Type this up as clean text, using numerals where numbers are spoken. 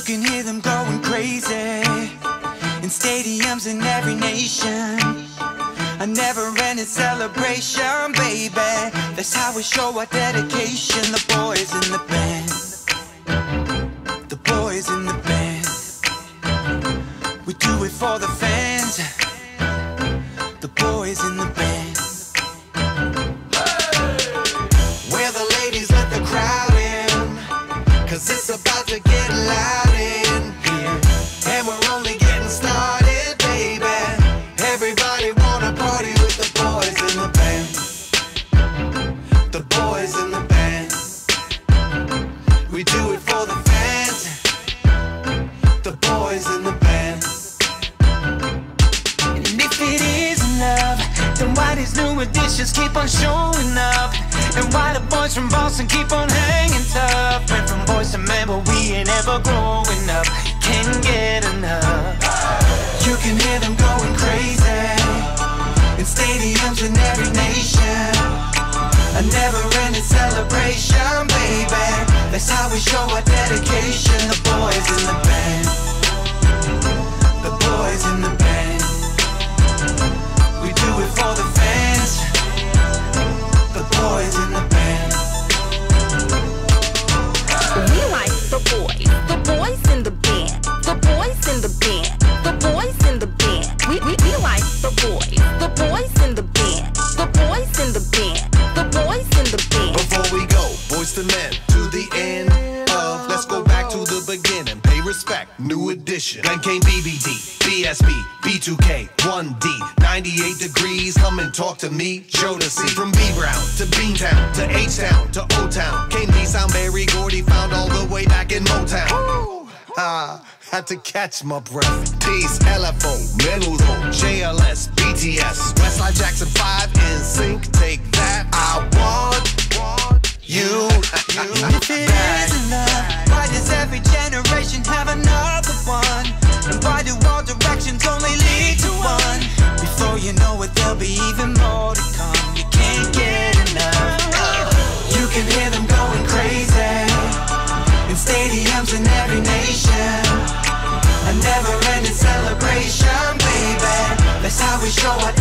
can hear them going crazy in stadiums in every nation. A never-ending celebration, baby. That's how we show our dedication. The boys in the band, the boys in the band. We do it for the fans. The boys in the band. Where the ladies let the crowd in, 'cause it's about to get loud in here. And we're only getting started, baby. Everybody wanna party with the boys in the band. The boys in the band. We do it for the fans. The boys in the band. And if it is love, then why these new additions keep on showing up? And why the boys from Boston keep on hanging tough? Went from boys to men, but we ain't ever growing up. Can't get enough. You can hear them going crazy in stadiums in every nation. A never-ending celebration, baby. That's how we show our dedication. The boys in the band. The boys in the band. We do it for the fans. The boys in the band. We like the boys in the band. The boys in the band. The boys in the band. We like the boys in the band. The boys in the band. The boys in the band. Before we go, boys to men, to the end of, let's go back to the beginning. Pay respect, new edition. Then came BBD, BSB, B2K, 1D, 98 degrees. Come and talk to me, Jodeci. From B Brown to Beantown to H-Town to O-Town. Came D-Sound, Barry Gordy, found all the way back in Motown. Had to catch my breath. Peace, LFO, Menudo, JLS, BTS, Westside Jackson 5 in sync. Take that, I want you. If it isn't love, why does every generation have another one? And why do all directions only lead to one? Before you know it, there'll be even more to come. You can't get enough. You can hear them going crazy in stadiums in every nation. A never-ending celebration, baby. That's how we show our